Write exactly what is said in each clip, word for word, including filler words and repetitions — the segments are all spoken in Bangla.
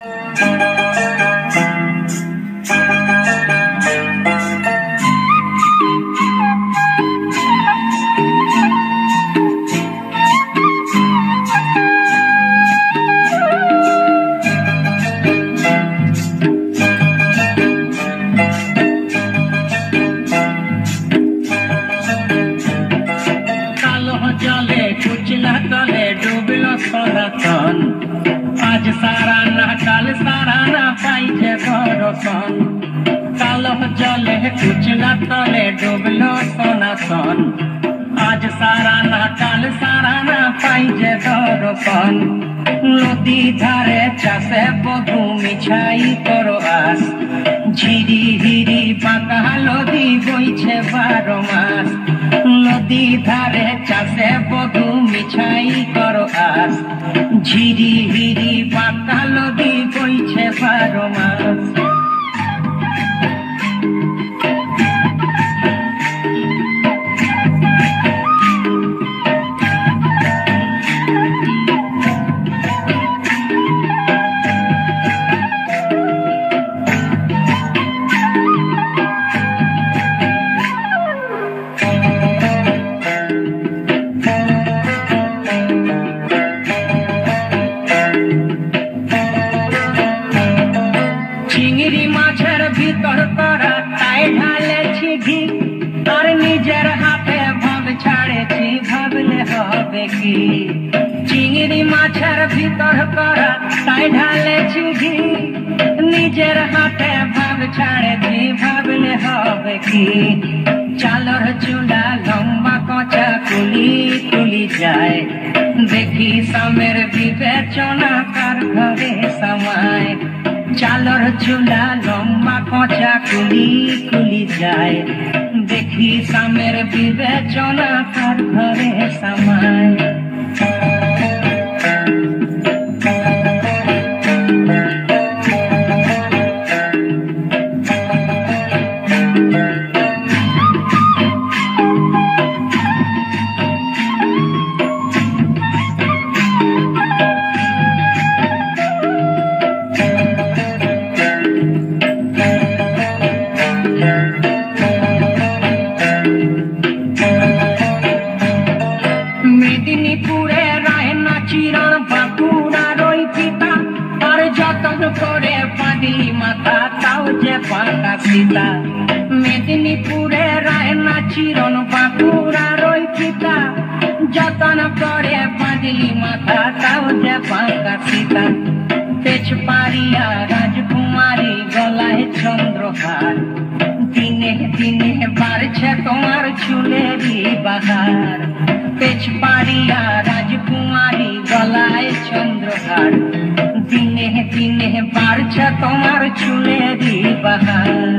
आज सारा ना काल सारा ना पाइजे दर्शन कालो जले कुछ ना तले डूबलो सोना सन आज सारा ना काल सारा ना पाइजे दर्शन नदी धारे चाषे बधू मिछाई करो आस झिरी हिरी बाঁকা নদী বইছে বারো মাস নদী ধারে চাষে বধূ মিছাই করো আস ঝিরি হিরি বাঁকা নদী বইছে বারো মাস চিংড়ি মাছের ভিতর করা তাই ঢালেছি ঘি আর নিজের হাতে ভাব ছাড়েছি ভাবলে হবে কি চিংড়ি মাছের ভিতর করা তাই ঢালেছি ঘি নিজের হাতে ভাব ছাড়েছি ভাবলে হবে কি চালর চুলা লম্বা কচা কুলি তুলি যায় দেখি সামের বিবেচনা কার ঘরে সমায় চালর চুলা লম্বা কচা কুলি কুলি যায় দেখি সামের বিবেচনা কার ঘরে সমায় মেদিনীপুরে রায়না চিরণ বাঁকুড়ার ওই পিতা আর যতন করে পাগলি মাথা তাও যে পাকা সীতা মেদিনীপুরে রায়না চিরণ বাঁকুড়ার ওই পিতা যতন করে পাগলি মাথা তাও যে পাকা সীতা পেছ পারিয়া রাজকুমারী গলায় চন্দ্রহার দিনে দিনে বাড়ছে তোমার চুলেরই বাহার পেছ পারিয়া রাজকুমারী গলায় চন্দ্রহার দিনে দিনে বাড়ছে তোমার চুলেরই বাহার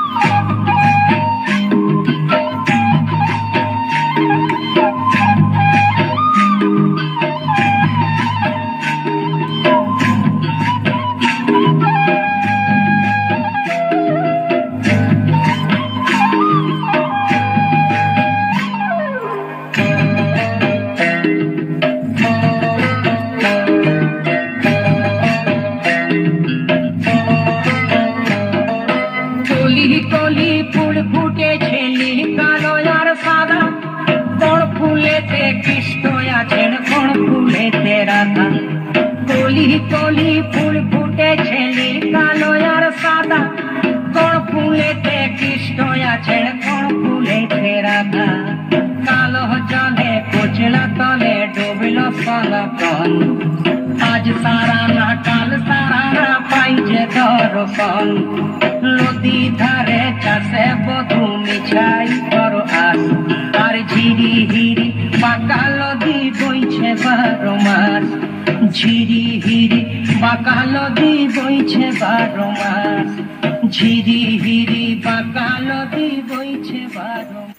কলি ফুল ফুটেছে নীল কালো আর সাদা কোন ফুলেতে কৃষ্ণ আছেন কোন ফুলেতে রাধা কলি কলি ফুল ফুটেছে নীল কালো আর সাদা কোন ফুলেতে কৃষ্ণ আছেন কোন ফুলেতে রাধা কালো জলে কোচলা তলে ডুবল সনাতন আজ সারা না কাল সারা না পাইছে দর্শন নদী ধারে চাষে বধূ মিছাই করো আস আর ঝিরি হিরি বাঁকা নদী বইছে বারো মাস ঝিরি হিরি বাঁকা নদী বইছে বারো মাস ঝিরি হিরি বাঁকা নদী বইছে বারো